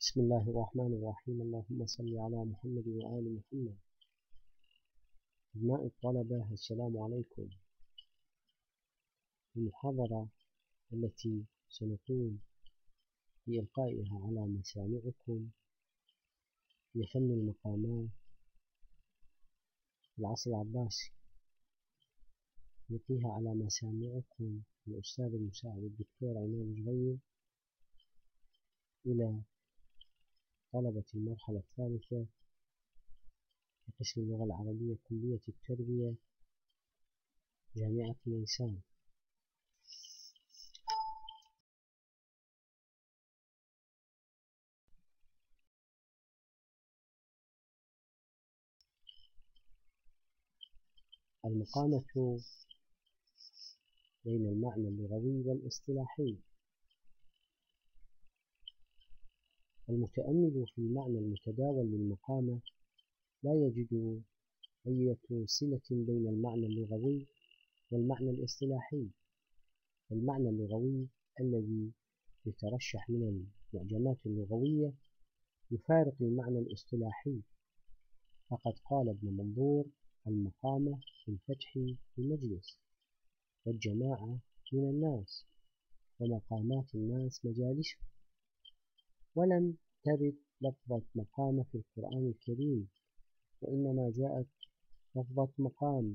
بسم الله الرحمن الرحيم. اللهم صل على محمد وآل محمد. أبناء الطلبة، السلام عليكم. المحاضرة التي سنقوم بإلقائها على مسامعكم هي فن المقامات في العصر العباسي. يلقيها على مسامعكم الأستاذ المساعد الدكتور عماد جبير إلى طلبة المرحلة الثالثة في قسم اللغة العربية كلية التربية جامعة ليسان. المقامة بين المعنى اللغوي والاصطلاحي. المتأمل في المعنى المتداول للمقامة لا يجد أي صلة بين المعنى اللغوي والمعنى الاصطلاحي. المعنى اللغوي الذي يترشح من المعجمات اللغوية يفارق المعنى الاصطلاحي، فقد قال ابن منظور: المقامة بالفتح المجلس، والجماعة من الناس، ومقامات الناس مجالسهم. ولم ترد لفظة مقامة في القرآن الكريم، وإنما جاءت لفظة مقام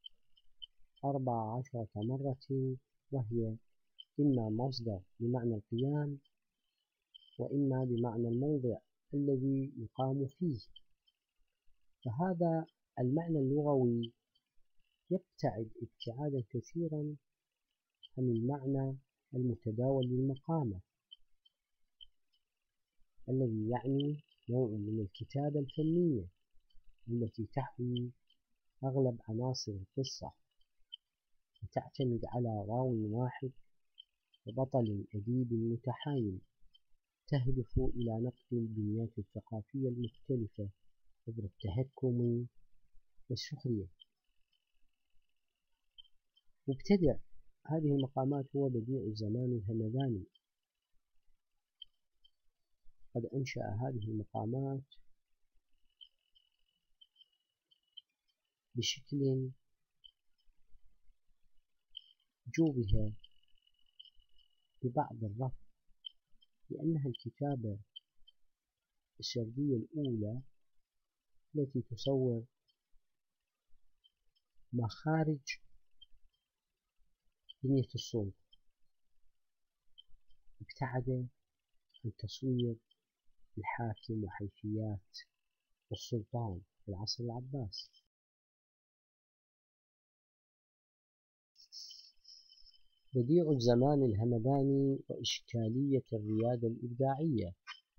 14 مرة، وهي إما مصدر بمعنى القيام، وإما بمعنى الموضع الذي يقام فيه. فهذا المعنى اللغوي يبتعد ابتعادا كثيرا عن المعنى المتداول للمقامة، الذي يعني نوع من الكتابة الفنية التي تحوي أغلب عناصر القصة، وتعتمد على راوي واحد وبطل أديب متحايل، تهدف إلى نقل البنيات الثقافية المختلفة عبر التهكم والسخرية. مبتدع هذه المقامات هو بديع الزمان الهمداني. قد أنشأ هذه المقامات بشكل جوبها ببعض الرفض، لأنها الكتابة السردية الأولى التي تصور مخارج بنية الصلب، ابتعد عن تصوير الحاكم وحيثيات السلطان في العصر العباسي. بديع الزمان الهمداني وإشكالية الريادة الإبداعية.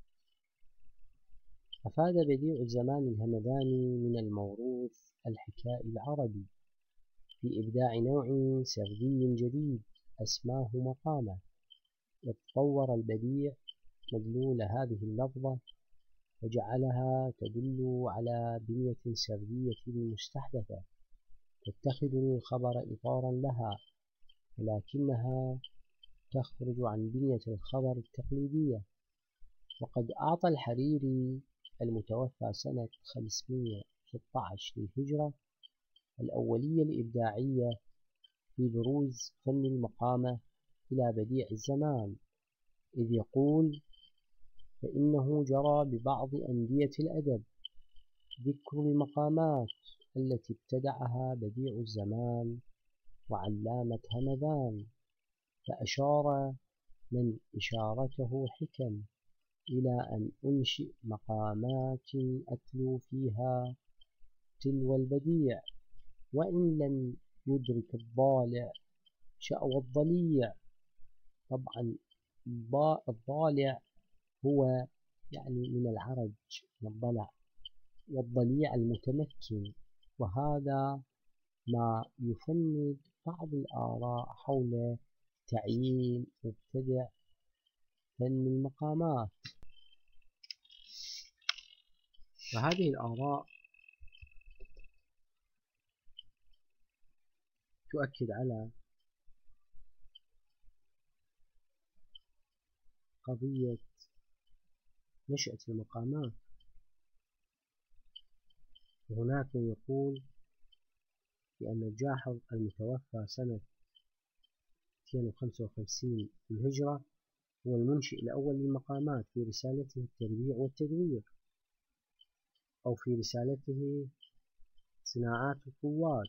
أفاد بديع الزمان الهمداني من الموروث الحكائي العربي في إبداع نوع سردي جديد أسماه مقامة. وتطور البديع مدلول هذه اللفظة وجعلها تدل على بنية سردية مستحدثة تتخذ الخبر إطارا لها، ولكنها تخرج عن بنية الخبر التقليدية. وقد أعطى الحريري المتوفى سنة 516 للهجرة الأولية الإبداعية في بروز فن المقامة إلى بديع الزمان، إذ يقول: فإنه جرى ببعض أندية الأدب ذكر المقامات التي ابتدعها بديع الزمان وعلامة همدان، فأشار من إشارته حكم إلى أن أنشئ مقامات أتلو فيها تلو البديع، وإن لم يدرك الضالع شأو الضليع. طبعا الضالع هو يعني من العرج، من الضلع، والضليع المتمكن. وهذا ما يفند بعض الآراء حول تعيين مبتدع فن المقامات. وهذه الآراء تؤكد على قضية نشأة المقامات. وهناك من يقول بأن الجاحظ المتوفى سنة 255 للهجرة هو المنشئ الأول للمقامات في رسالته التربيع والتدوير، أو في رسالته صناعات القوات.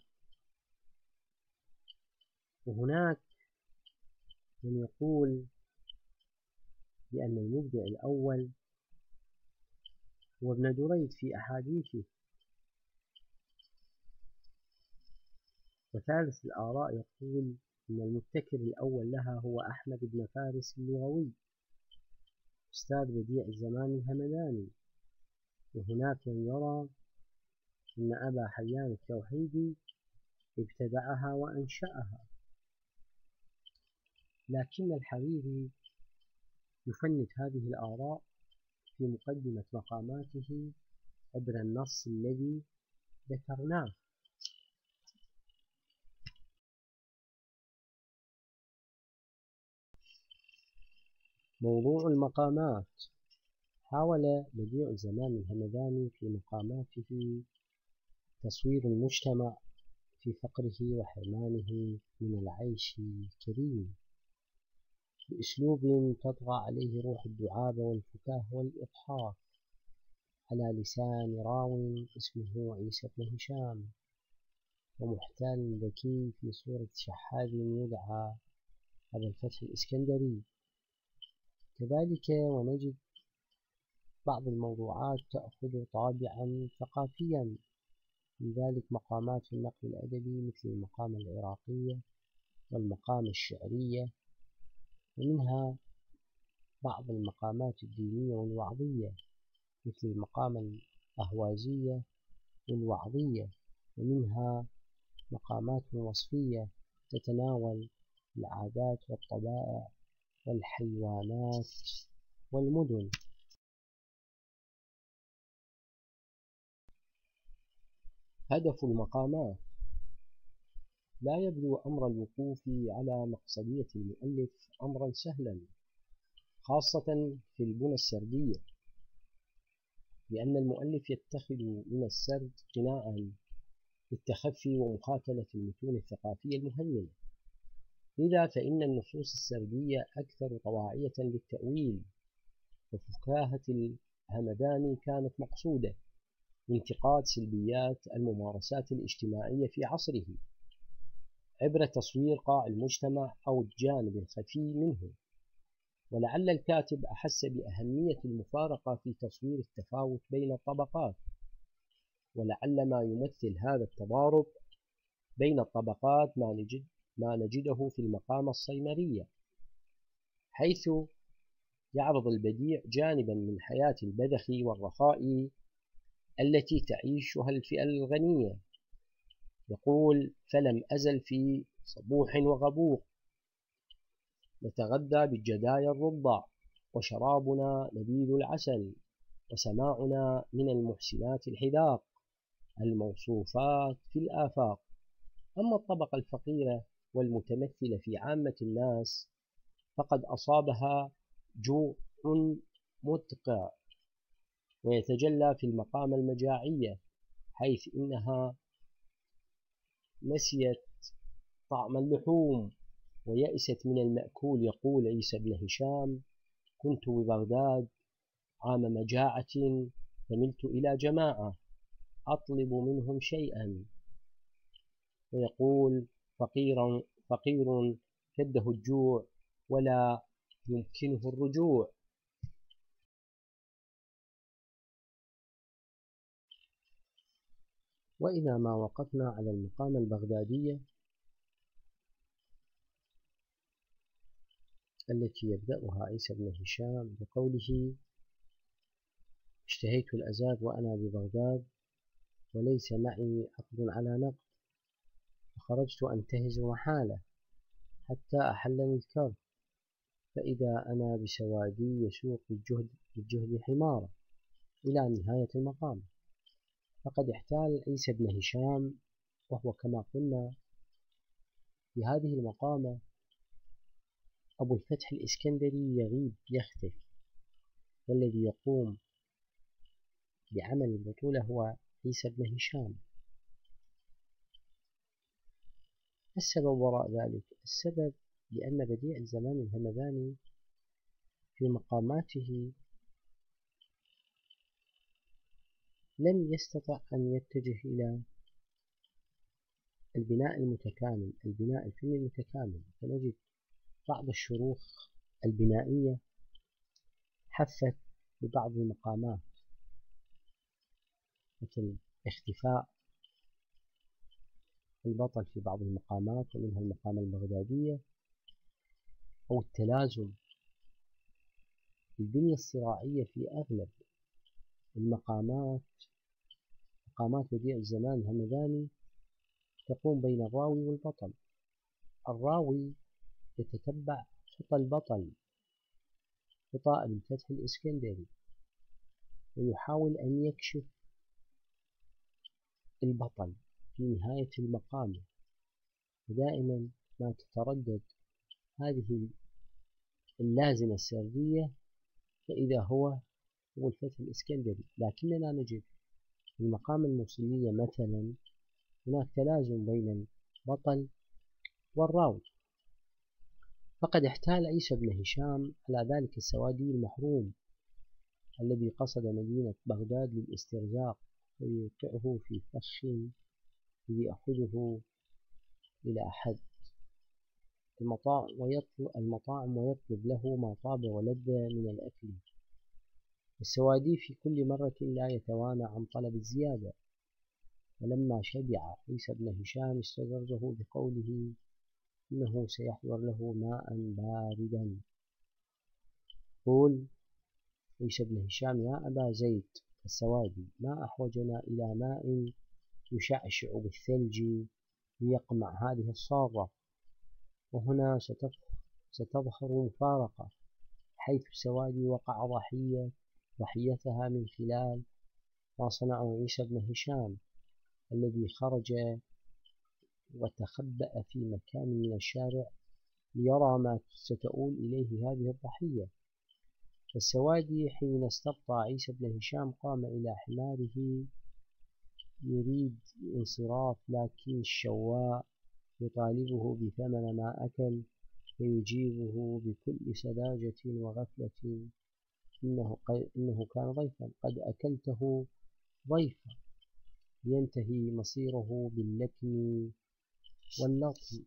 وهناك من يقول بأن المبدع الأول هو ابن دريد في أحاديثه. وثالث الآراء يقول أن المبتكر الأول لها هو أحمد بن فارس اللغوي أستاذ بديع الزمان الهمداني. وهناك من يرى أن أبا حيان التوحيدي ابتدعها وأنشأها، لكن الحريري يفند هذه الآراء في مقدمة مقاماته عبر النص الذي ذكرناه. موضوع المقامات. حاول بديع الزمان الهمداني في مقاماته تصوير المجتمع في فقره وحرمانه من العيش الكريم بأسلوب تطغى عليه روح الدعابة والفكاهة والإضحاك، على لسان راو اسمه عيسى بن هشام، ومحتال ذكي في صورة شحاذ يدعى أبا الفتح الإسكندري. كذلك ونجد بعض الموضوعات تأخذ طابعا ثقافيا، لذلك مقامات في النقل الأدبي مثل المقامة العراقية والمقامة الشعرية، ومنها بعض المقامات الدينية والوعظية مثل المقامة الأهوازية والوعظية، ومنها مقامات وصفية تتناول العادات والطبائع والحيوانات والمدن. هدف المقامات. لا يبدو أمر الوقوف على مقصدية المؤلف أمرا سهلا، خاصة في البنى السردية، لأن المؤلف يتخذ من السرد قناعا للتخفي ومقاتلة المتون الثقافية المهيمنة. لذا فإن النصوص السردية أكثر طواعية للتأويل، وفكاهة الهمداني كانت مقصودة لانتقاد سلبيات الممارسات الاجتماعية في عصره عبر تصوير قاع المجتمع أو الجانب الخفي منه. ولعل الكاتب أحس بأهمية المفارقة في تصوير التفاوت بين الطبقات، ولعل ما يمثل هذا التضارب بين الطبقات ما نجده في المقامة الصيمرية، حيث يعرض البديع جانبا من حياة البذخ والرخاء التي تعيشها الفئة الغنية. يقول: فلم أزل في صبوح وغبوق، نتغذى بالجدايا الرضع، وشرابنا نبيذ العسل، وسماعنا من المحسنات الحذاق الموصوفات في الآفاق. أما الطبقة الفقيرة والمتمثلة في عامة الناس فقد أصابها جوع مدقع، ويتجلى في المقامة المجاعية، حيث إنها نسيت طعم اللحوم ويأست من المأكول. يقول عيسى بن هشام: كنت ببغداد عام مجاعة، فملت إلى جماعة أطلب منهم شيئا. ويقول: فقير كده الجوع ولا يمكنه الرجوع. وإذا ما وقفنا على المقامة البغدادية التي يبدأها عيسى بن هشام بقوله: اشتهيت الأزاد وأنا ببغداد وليس معي عقد على نقد، فخرجت أنتهز محالة حتى أحلني الكرب، فإذا أنا بسوادي يسوق بالجهد حمارة، إلى نهاية المقام. فقد احتال عيسى بن هشام، وهو كما قلنا في هذه المقامة أبو الفتح الإسكندري يغيب يختفي، والذي يقوم بعمل البطولة هو عيسى بن هشام. السبب وراء ذلك؟ السبب لأن بديع الزمان الهمداني في مقاماته لم يستطع أن يتجه إلى البناء المتكامل، البناء الفني المتكامل. فنجد بعض الشروخ البنائية حفت ببعض المقامات، مثل اختفاء البطل في بعض المقامات ومنها المقامة البغدادية، أو التلازم. البنية الصراعية في أغلب المقامات، مقامات بديع الزمان الهمداني، تقوم بين الراوي والبطل. الراوي يتتبع خطى البطل، خطى أبي الفتح الإسكندري، ويحاول أن يكشف البطل في نهاية المقام. ودائما ما تتردد هذه اللازمة السردية، فإذا هو أبو الفتح الإسكندري. لكننا نجد في المقام الموصلية مثلا هناك تلازم بين البطل والراوي. فقد احتال عيسى بن هشام على ذلك السوادي المحروم الذي قصد مدينة بغداد للاسترزاق، ويوقعه في فخ يأخذه إلى أحد المطاعم ويطلب له ما طاب ولذ من الأكل. السوادي في كل مرة لا يتوانى عن طلب الزيادة، فلما شبع عيسى بن هشام استدرجه بقوله إنه سيحضر له ماء باردا. قول عيسى بن هشام: يا أبا زيد السوادي، ما أحوجنا إلى ماء يشعشع بالثلج ليقمع هذه الصارة. وهنا ستظهر مفارقة، حيث السوادي وقع ضحيتها من خلال ما صنعه عيسى بن هشام، الذي خرج وتخبأ في مكان من الشارع ليرى ما ستؤول إليه هذه الضحية. فالسوادي حين استبطأ عيسى بن هشام قام إلى حماره يريد الانصراف، لكن الشواء يطالبه بثمن ما أكل، فيجيبه بكل سذاجة وغفلة: إنه كان ضيفا، قد أكلته ضيفا. ينتهي مصيره باللكم واللطم.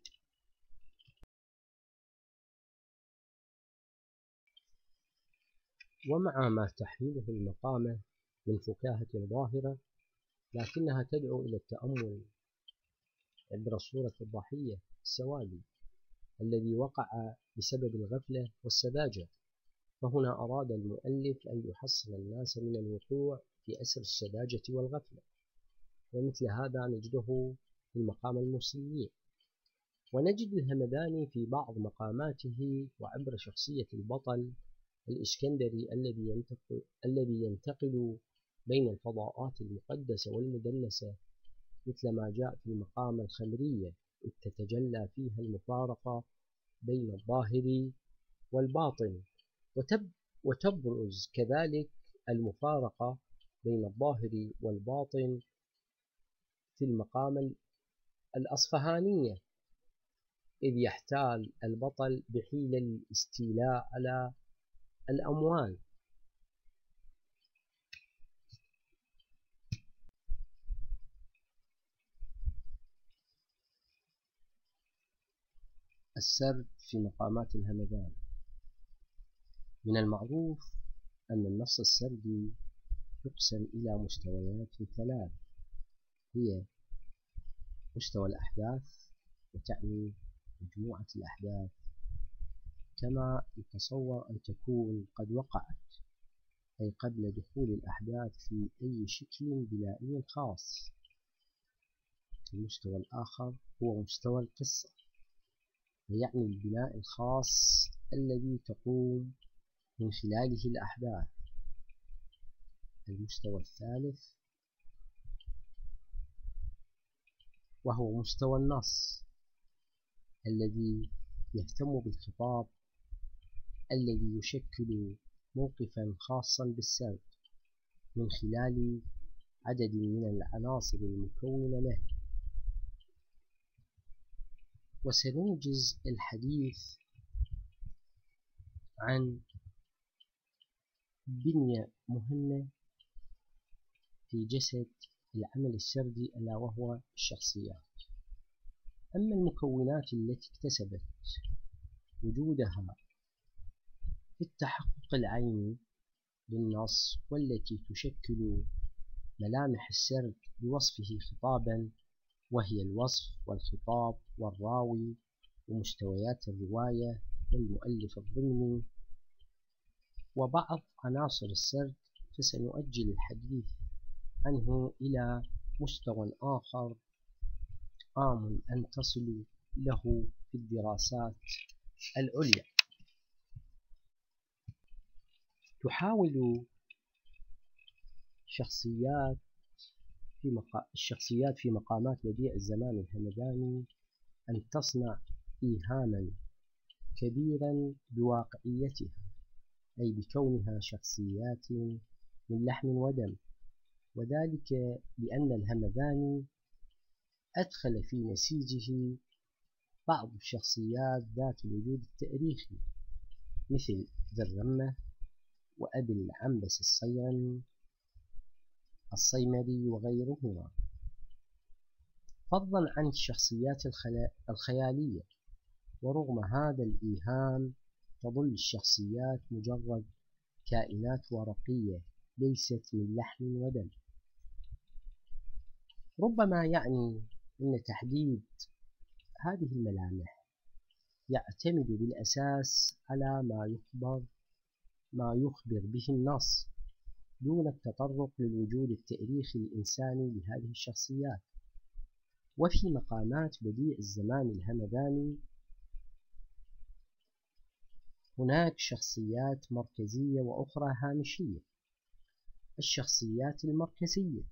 ومع ما تحمله المقامة من فكاهة ظاهرة، لكنها تدعو إلى التأمل عبر صورة الضحية السوادي الذي وقع بسبب الغفلة والسذاجة. فهنا أراد المؤلف أن يحصن الناس من الوقوع في أسر السذاجة والغفلة، ومثل هذا نجده في المقام الموصلي. ونجد الهمداني في بعض مقاماته وعبر شخصية البطل الإسكندري الذي ينتقل بين الفضاءات المقدسة والمدنسة، مثل ما جاء في المقام الخمرية، إذ تتجلى فيها المفارقة بين الظاهر والباطن، وتبرز كذلك المفارقة بين الظاهر والباطن في المقام الأصفهانية، إذ يحتال البطل بحيل الاستيلاء على الأموال. السرد في مقامات الهمدان. من المعروف أن النص السردي يقسم إلى مستويات ثلاث، هي مستوى الأحداث، وتعني مجموعة الأحداث كما يتصور أن تكون قد وقعت، أي قبل دخول الأحداث في أي شكل بنائي خاص. المستوى الآخر هو مستوى القصة، ويعني البناء الخاص الذي تقوم من خلاله الأحداث. المستوى الثالث وهو مستوى النص الذي يهتم بالخطاب الذي يشكل موقفا خاصا بالسرد من خلال عدد من العناصر المكونة له. وسننجز الحديث عن بنية مهمة في جسد العمل السردي، ألا وهو الشخصيات. أما المكونات التي اكتسبت وجودها في التحقق العيني للنص والتي تشكل ملامح السرد بوصفه خطابا، وهي الوصف والخطاب والراوي ومستويات الرواية والمؤلف الضمني وبعض عناصر السرد، فسنؤجل الحديث عنه إلى مستوى آخر آمل أن تصلوا له في الدراسات العليا. تحاول الشخصيات في مقامات بديع الزمان الهمداني أن تصنع إيهاما كبيرا بواقعيتها، أي بكونها شخصيات من لحم ودم، وذلك لأن الهمداني أدخل في نسيجه بعض الشخصيات ذات الوجود التاريخي مثل ذي الرمة وأبي العنبس الصيمري وغيرهما، فضلا عن الشخصيات الخيالية. ورغم هذا الإيهام تظل الشخصيات مجرد كائنات ورقية ليست من لحم ودم. ربما يعني أن تحديد هذه الملامح يعتمد بالأساس على ما يخبر به النص دون التطرق للوجود التاريخي الإنساني لهذه الشخصيات. وفي مقامات بديع الزمان الهمداني هناك شخصيات مركزية وأخرى هامشية. الشخصيات المركزية: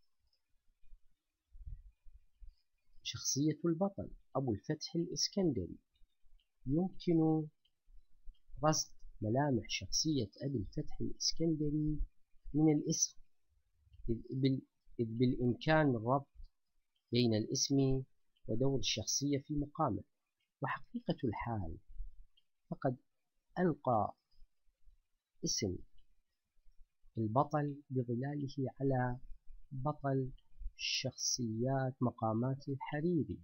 شخصية البطل أبو الفتح الإسكندري. يمكن رصد ملامح شخصية أبي الفتح الإسكندري من الاسم، إذ بالإمكان الربط بين الاسم ودور الشخصية في مقامه. وحقيقة الحال فقد ألقى اسم البطل بظلاله على بطل شخصيات مقامات الحريري،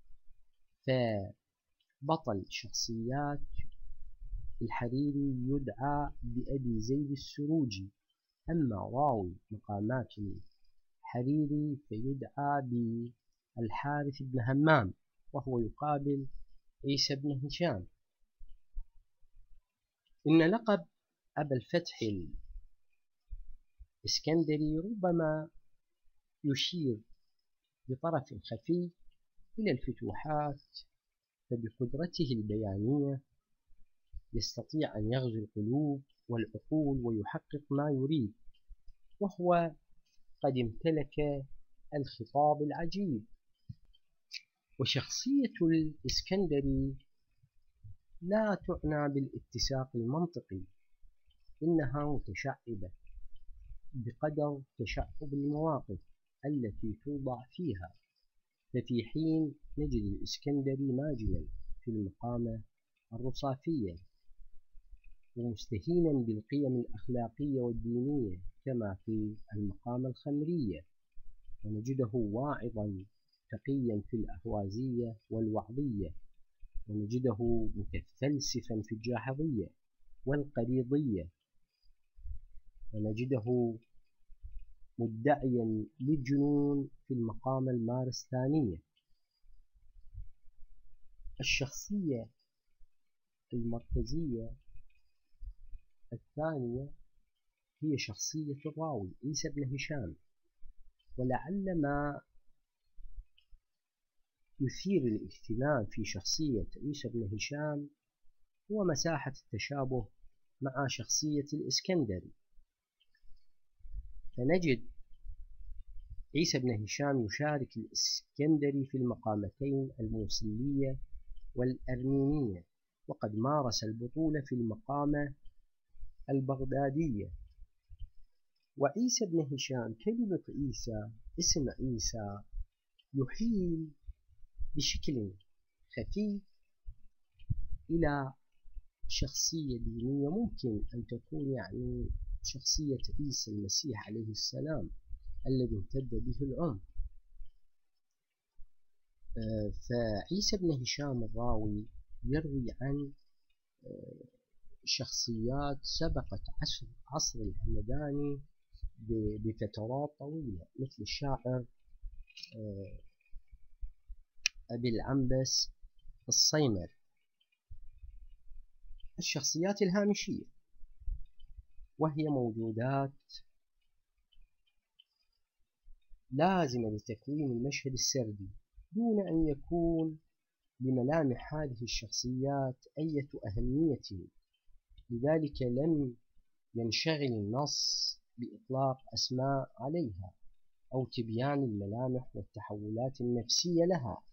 فبطل شخصيات الحريري يدعى بأبي زيد السروجي، أما راوي مقامات الحريري فيدعى بالحارث بن همام، وهو يقابل عيسى بن هشام. إن لقب أبا الفتح الإسكندري ربما يشير بطرف خفي إلى الفتوحات، فبقدرته البيانية يستطيع أن يغزو القلوب والعقول ويحقق ما يريد، وهو قد امتلك الخطاب العجيب. وشخصية الإسكندري لا تعنى بالاتساق المنطقي، إنها متشعبة بقدر تشعب المواقف التي توضع فيها. ففي حين نجد الإسكندري ماجلا في المقامة الرصافية ومستهينا بالقيم الأخلاقية والدينية كما في المقامة الخمرية، ونجده واعظا تقيا في الأهوازية والوعظية، ونجده متفلسفا في الجاحظية والقريضية، ونجده مدعيا للجنون في المقامة المارستانية. الشخصية المركزية الثانية هي شخصية الراوي عيسى بن هشام، ولعل ما يثير الاهتمام في شخصية عيسى بن هشام هو مساحة التشابه مع شخصية الإسكندري. فنجد عيسى بن هشام يشارك الإسكندري في المقامتين الموصلية والأرمينية، وقد مارس البطولة في المقامة البغدادية. وعيسى بن هشام، كلمة عيسى، اسم عيسى، يحيل بشكل خفيف إلى شخصية دينية، ممكن أن تكون يعني شخصية عيسى المسيح عليه السلام الذي امتد به العمر. فعيسى بن هشام الراوي يروي عن شخصيات سبقت عصر الهمداني بفترات طويلة، مثل الشاعر أبي العنبس الصيمر. الشخصيات الهامشية، وهي موجودات لازمة لتكوين المشهد السردي دون أن يكون لملامح هذه الشخصيات أي أهمية، لذلك لم ينشغل النص بإطلاق أسماء عليها أو تبيان الملامح والتحولات النفسية لها،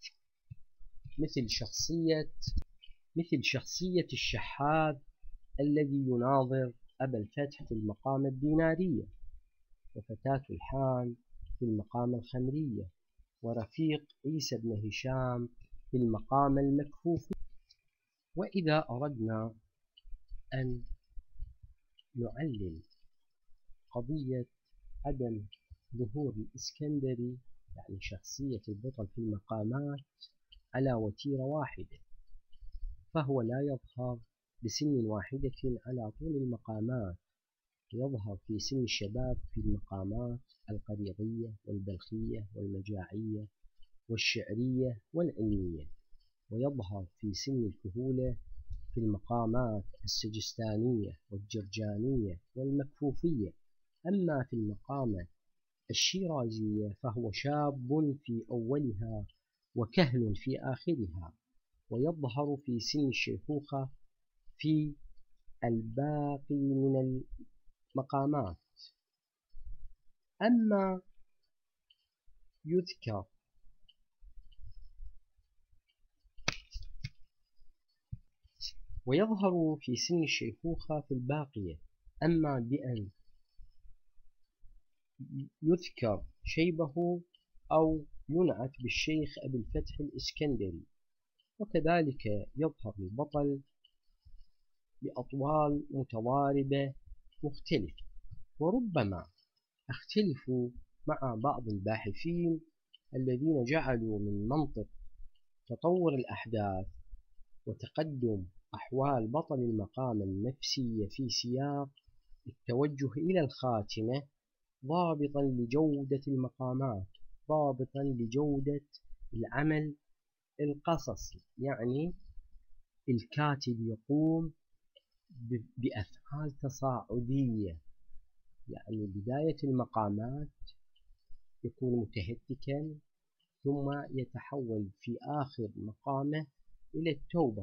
مثل شخصية الشحاذ الذي يناظر أبا الفتح في المقامة الدينارية، وفتاة الحان في المقامة الخمرية، ورفيق عيسى بن هشام في المقامة المكفوفية. وإذا أردنا أن نعلل قضية عدم ظهور الإسكندري، يعني شخصية البطل في المقامات، على وتيرة واحدة، فهو لا يظهر بسن واحدة على طول المقامات، يظهر في سن الشباب في المقامات القريضية والبلخية والمجاعية والشعرية والعلمية، ويظهر في سن الكهولة في المقامات السجستانية والجرجانية والمكفوفية. أما في المقامة الشيرازية فهو شاب في أولها وكهل في آخرها، ويظهر في سن الشيخوخة في الباقي من المقامات. أما يذكر ويظهر في سن الشيخوخة في الباقية، أما بأن يذكر شيبه أو ينعت بالشيخ أبي الفتح الإسكندري. وكذلك يظهر البطل بأطوال متضاربة مختلفة. وربما أختلف مع بعض الباحثين الذين جعلوا من منطق تطور الأحداث وتقدم أحوال بطل المقام النفسية في سياق التوجه إلى الخاتمة ضابطا لجودة المقامات، ضابطا لجودة العمل القصصي، يعني الكاتب يقوم بأفعال تصاعدية، يعني بداية المقامات يكون متهتكا ثم يتحول في آخر مقامه إلى التوبة.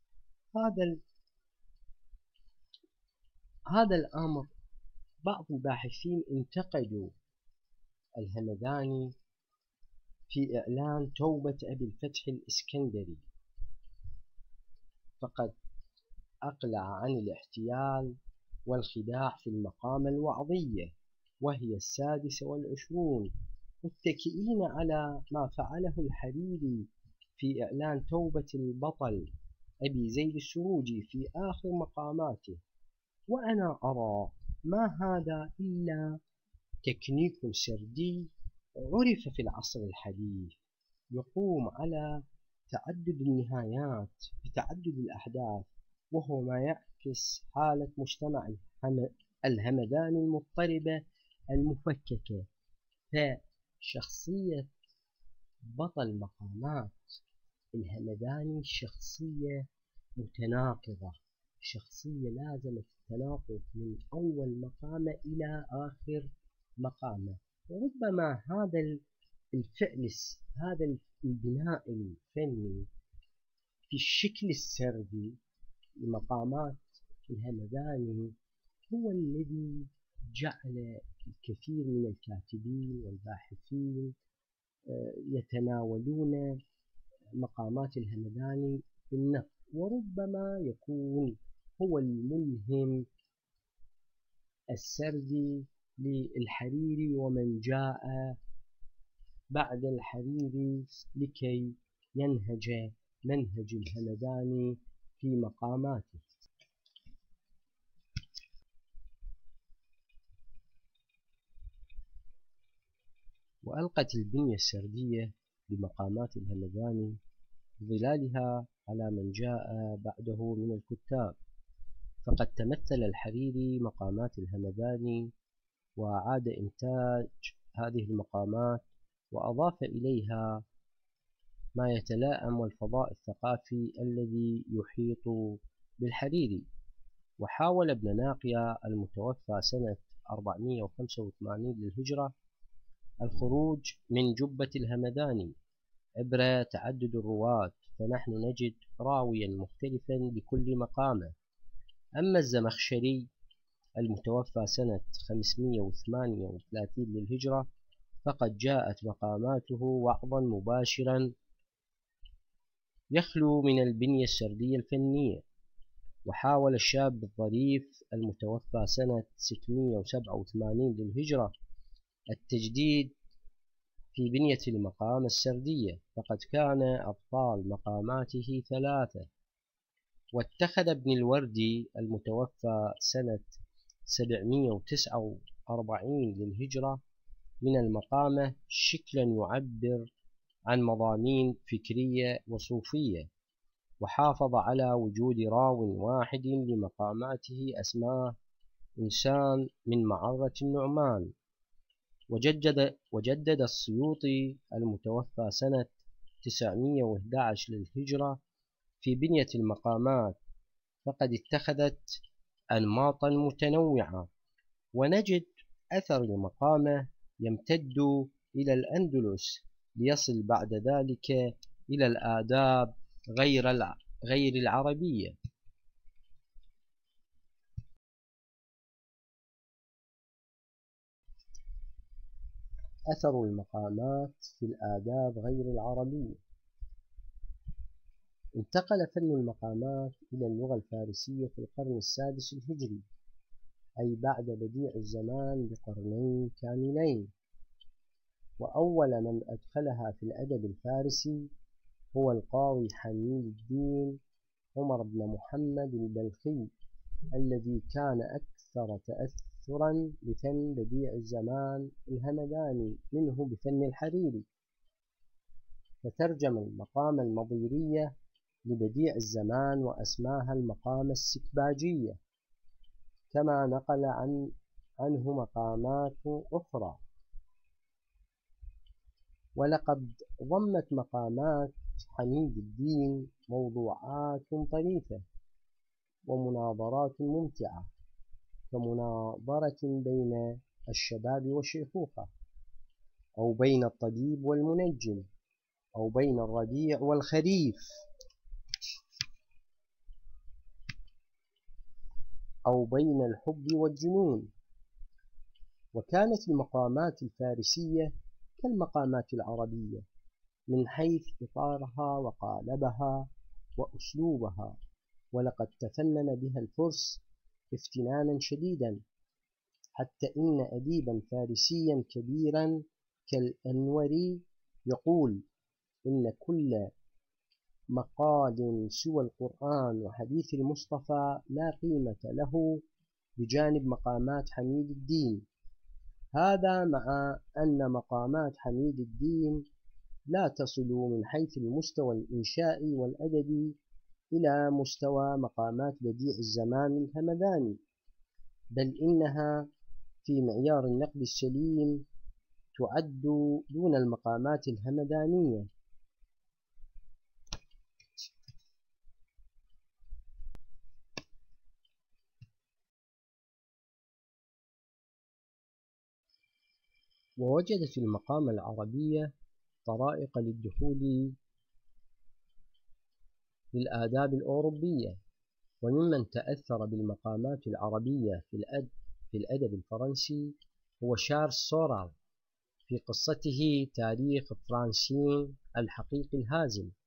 هذا الأمر بعض الباحثين انتقدوا الهمداني في إعلان توبة أبي الفتح الإسكندري، فقد أقلع عن الاحتيال والخداع في المقامة الوعظية وهي 26، متكئين على ما فعله الحريري في إعلان توبة البطل أبي زيد السروجي في آخر مقاماته. وأنا أرى ما هذا إلا تكنيك سردي عرف في العصر الحديث، يقوم على تعدد النهايات بتعدد الأحداث، وهو ما يعكس حالة مجتمع الهمداني المضطربة المفككة. فشخصية بطل مقامات الهمداني شخصية متناقضة، شخصية لازمت التناقض من أول مقامة إلى آخر مقامة. وربما هذا الفعل، هذا البناء الفني في الشكل السردي لمقامات الهمداني هو الذي جعل الكثير من الكاتبين والباحثين يتناولون مقامات الهمداني بالنقد، وربما يكون هو الملهم السردي للحريري ومن جاء بعد الحريري لكي ينهج منهج الهمداني في مقاماته. وألقت البنية السردية لمقامات الهمداني ظلالها على من جاء بعده من الكتاب، فقد تمثل الحريري مقامات الهمداني وأعاد إنتاج هذه المقامات وأضاف إليها ما يتلائم والفضاء الثقافي الذي يحيط بالحريري. وحاول ابن ناقية المتوفى سنة 485 للهجرة الخروج من جبة الهمداني عبر تعدد الرواة، فنحن نجد راويا مختلفا لكل مقامة. أما الزمخشري المتوفى سنة 538 للهجرة فقد جاءت مقاماته وعظا مباشرا يخلو من البنية السردية الفنية. وحاول الشاب الظريف المتوفى سنة 687 للهجرة التجديد في بنية المقام السردية، فقد كان أبطال مقاماته 3. واتخذ ابن الوردي المتوفى سنة 749 للهجرة من المقامة شكلا يعبر عن مضامين فكرية وصوفية، وحافظ على وجود راو واحد لمقاماته أسماه إنسان من معرة النعمان. وجدد السيوطي المتوفى سنة 911 للهجرة في بنية المقامات، فقد اتخذت أنماطا متنوعة، ونجد أثر المقامة يمتد إلى الأندلس ليصل بعد ذلك إلى الآداب غير العربية. أثر المقامات في الآداب غير العربية. انتقل فن المقامات إلى اللغة الفارسية في القرن السادس الهجري، أي بعد بديع الزمان بقرنين كاملين. وأول من أدخلها في الأدب الفارسي هو القاضي حميد الدين عمر بن محمد البلخي، الذي كان أكثر تأثرا بفن بديع الزمان الهمداني منه بفن الحريري، فترجم المقام المضيرية لبديع الزمان وأسماها المقام السكباجية، كما نقل عنه مقامات أخرى. ولقد ضمت مقامات حميد الدين موضوعات طريفة ومناظرات ممتعة، كمناظرة بين الشباب والشيخوخة، أو بين الطبيب والمنجم، أو بين الربيع والخريف، أو بين الحب والجنون. وكانت المقامات الفارسية كالمقامات العربية من حيث إطارها وقالبها وأسلوبها، ولقد تفنن بها الفرس افتنانا شديدا، حتى إن أديبا فارسيا كبيرا كالأنوري يقول إن كل مقال سوى القرآن وحديث المصطفى لا قيمة له بجانب مقامات حميد الدين. هذا مع أن مقامات حميد الدين لا تصل من حيث المستوى الإنشائي والأدبي إلى مستوى مقامات بديع الزمان الهمداني، بل إنها في معيار النقد السليم تعد دون المقامات الهمدانية. ووجد في المقام العربية طرائق للدخول للآداب الأوروبية. وممن تأثر بالمقامات العربية في الأدب الفرنسي هو شارل سورال في قصته تاريخ فرانسين الحقيقي الهازم،